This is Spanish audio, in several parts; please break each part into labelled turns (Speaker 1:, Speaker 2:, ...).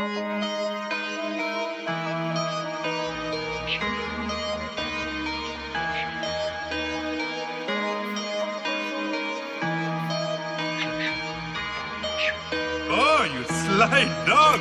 Speaker 1: Oh, you sly dog!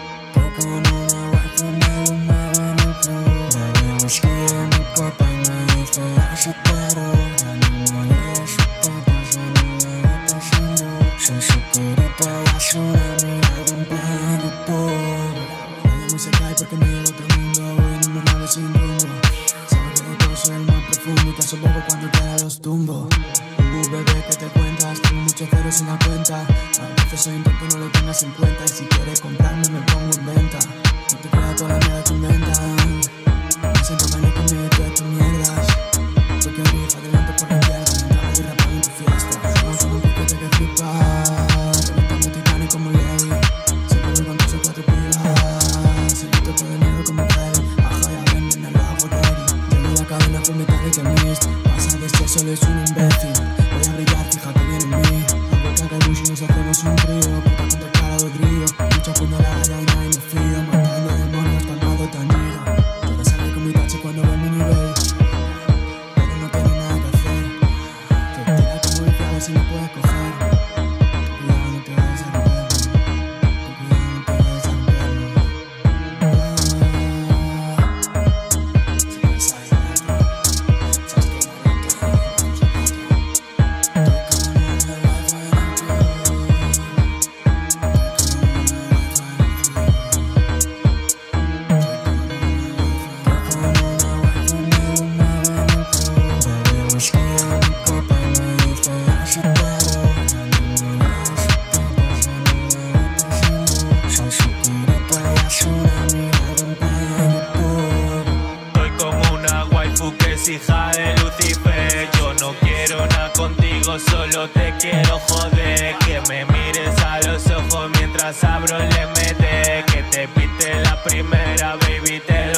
Speaker 2: Se cae porque me lleva a otro mundo. Voy en una nave sin rumbo. Sabe que de todo soy el más profundo y te asombro cuando queda los tumbos. Bebé, ¿qué te cuentas? Tengo muchos ceros en la cuenta. A veces soy un tonto, no lo tengas en cuenta. Y si quieres comprarme me pongo en venta. No te creas toda la mierda que inventan. Me siento daño conmigo y todas tus mierdas. Porque rifa adelante por la izquierda. Mientras voy rapando en tu fiesta. Somos un piquete que flipa. Reventando titanes como Levi. Siempre voy con dos o cuatro pibas. Se quito todo el miedo como Freddy. Aja, ya venden el lago Derry. Llevo la cadena con metales que mist. Pasa de ser solo es un imbécil. Voy a brillar, fíjate bien en mí. Hago caca y bush y nos hacemos un trío. Puta contra el cara de grillo. Mucha puñalada y nadie me fío. Matando demonios, palmado tañido. Todo sale con mi tachi cuando ve mi nivel. Pero no tiene nada que hacer. Te tira como el clavo si no puedes coger. Cuidado, no te vayas a romper. Cuidado, no te vayas a romper. Si puedes ayudarme, sabes que no lo tengo.
Speaker 3: Soy como una waifu que es hija de Lucifer. Yo no quiero nada contigo, solo te quiero joder. Que me mires a los ojos mientras abro el MT. Que te pinte la primera, baby, te